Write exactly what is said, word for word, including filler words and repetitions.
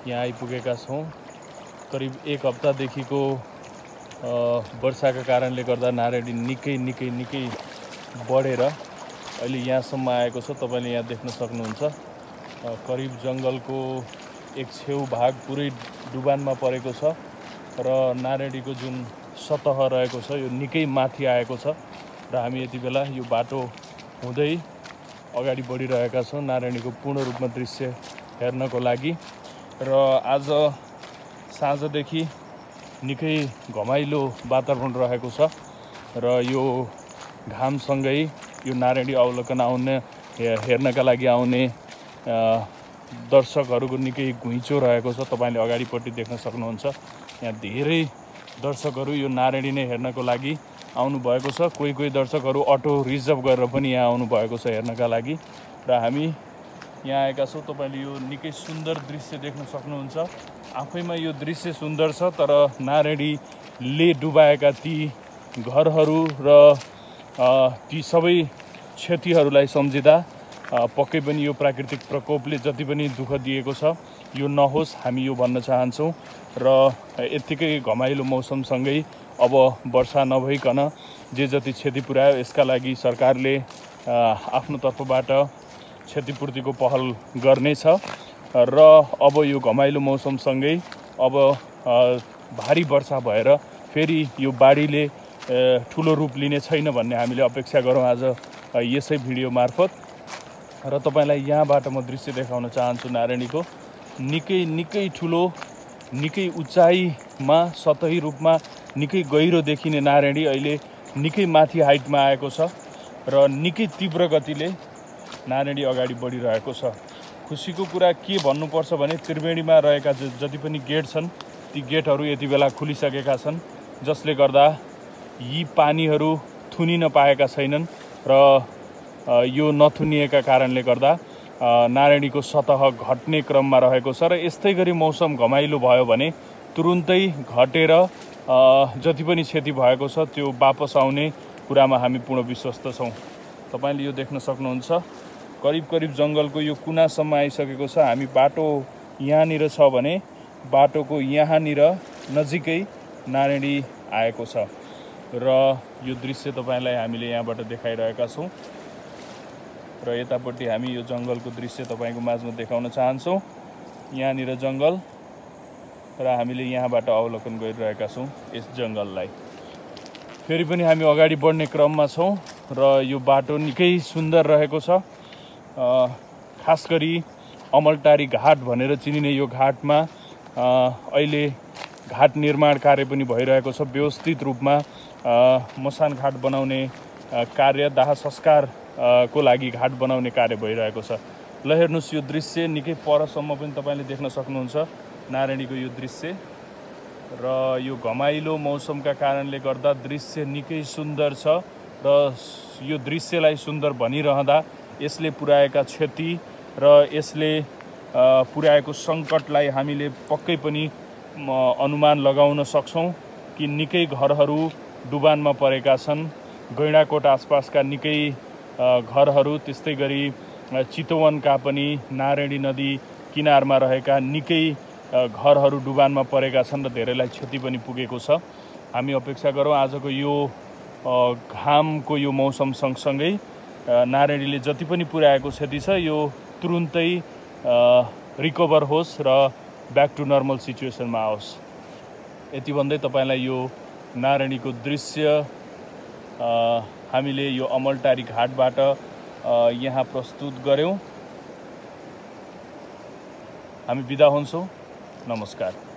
यहाँ आइपुगेका छौँ। करिब एक हप्तादेखिको वर्षाका कारणले गर्दा नारायणी निकै निकै निकै बढेर अहिले यहाँसम्म आएको छ। तपाईले यहाँ देख्न सक्नुहुन्छ। करिब जङ्गलको एक छेउ भाग पुरै डुबानमा परेको छ र नारायणीको जुन सतह रहेको छ यो निकै माथि आएको छ र हामी यति बेला यो बाटो हुँदै अगाडि बढिरहेका छौँ नारायणीको पूर्ण रूपमा दृश्य हेर्नको लागि। र आज साँझदेखि निकै घमाइलो वातावरण रहेको छ र यो घामसँगै यो नारायणी अवलोकन आउने हेर्नका लागि आउने दर्शकहरूको निकै घुइँचो रहेको छ। तपाईले अगाडिपट्टि देख्न सक्नुहुन्छ। यहाँ धेरै दर्शकहरू यो नारायणी नै हेर्नको लागि आउनु भएको छ। कोही कोही दर्शकहरू अटो रिजर्भ गरेर पनि यहाँ आउनु भएको छ हेर्नका लागि र हामी यहाँ आएका छौँ। तपाईले यो निकै सुन्दर दृश्य देख्न सक्नुहुन्छ। आफैमा यो दृश्य सुन्दर छ, तर नारायणीले डुबाएका ती घरहरू र ती सबै क्षतिहरूलाई सम्झिँदा पक्कै पनि यो प्राकृतिक प्रकोपले जति पनि दुःख दिएको छ यो नहोस्, हामी यो भन्न चाहन्छौँ। र यत्तिकै घमाइलो मौसमसँगै अब वर्षा नभइकन जे जति क्षति पुर्यायो यसका लागि सरकारले आफ्नो तर्फबाट क्षतिपूर्तिको पहल गर्नेछ र अब यो घमाइलो मौसमसँगै अब भारी वर्षा भएर फेरि यो बाढीले ठुलो रूप लिने छैन भन्ने हामीले अपेक्षा गरौँ आज यसै भिडियो मार्फत। र तपाईलाई यहाँबाट म दृश्य देखाउन चाहन्छु। नारायणीको निकै निकै ठुलो, निकै उचाइमा, सतही रूपमा निकै गहिरो देखिने नारायणी अहिले निकै माथि हाइटमा आएको छ र निकै तीव्र गतिले नारायणी अगाडि बढिरहेको छ। खुसीको कुरा के भन्नुपर्छ भने त्रिवेणीमा रहेका जति पनि गेट छन् ती गेटहरू यति बेला खुलिसकेका छन्, जसले गर्दा यी पानीहरू थुनिन पाएका छैनन् र यो नथुनिएका कारणले गर्दा नारायणीको सतह घट्ने क्रममा रहेको छ। र यस्तै गरी मौसम घमाइलो भयो भने तुरुन्तै घटेर जति पनि क्षति भएको छ त्यो वापस आउने कुरामा हामी पूर्ण विश्वस्त छौँ। तपाईले यो देख्न सक्नुहुन्छ। करिब करिब जङ्गलको यो कुनासम्म आइसकेको छ। हामी बाटो यहाँनिर छ भने बाटोको यहाँनिर नजिकै नारायणी आएको छ र यो दृश्य तपाईलाई हामीले यहाँबाट देखाइरहेका छौँ। र यतापट्टि हामी यो जङ्गलको दृश्य तपाईको माझमा देखाउन चाहन्छौँ। यहाँनिर जङ्गल र हामीले यहाँबाट अवलोकन गरिरहेका छौँ यस जङ्गललाई। फेरि पनि हामी अगाडि बढ्ने क्रममा छौँ र यो बाटो निकै सुन्दर रहेको छ। खास गरी अमलटारी घाट भनेर चिनिने यो घाटमा अहिले घाट निर्माण कार्य पनि भइरहेको छ। व्यवस्थित रूपमा मसान घाट बनाउने कार्य, दाह संस्कार को लागि घाट बनाउने कार्य भइरहेको छ। ल हेर्नुहोस् यो दृश्य निकै परसम्म पनि तपाईले देख्न सक्नुहुन्छ नारायणीको यो दृश्य। र यो घमाइलो मौसमका कारणले गर्दा दृश्य निकै सुन्दर छ र यो दृश्यलाई सुन्दर भनिरहँदा यसले पुर्याएका क्षति र यसले पुर्याएको सङ्कटलाई हामीले पक्कै पनि अनुमान लगाउन सक्छौँ कि निकै घरहरू डुबानमा परेका छन्। गैँडाकोट आसपासका निकै घरहरू, त्यस्तै गरी चितवनका पनि नारायणी नदी किनारमा रहेका निकै घरहरू डुबानमा परेका छन् र धेरैलाई क्षति पनि पुगेको छ। हामी अपेक्षा गरौँ आजको यो घामको यो मौसम सँगसँगै नारायणीले जति पनि पुर्याएको क्षति छ यो तुरुन्तै रिकभर होस् र ब्याक टु नर्मल सिचुएसनमा आओस्। यति भन्दै तपाईलाई यो नारायणीको दृश्य हामीले यो अमलटारी घाटबाट यहाँ प्रस्तुत गऱ्यौँ। हामी बिदा हुन्छौँ। नमस्कार।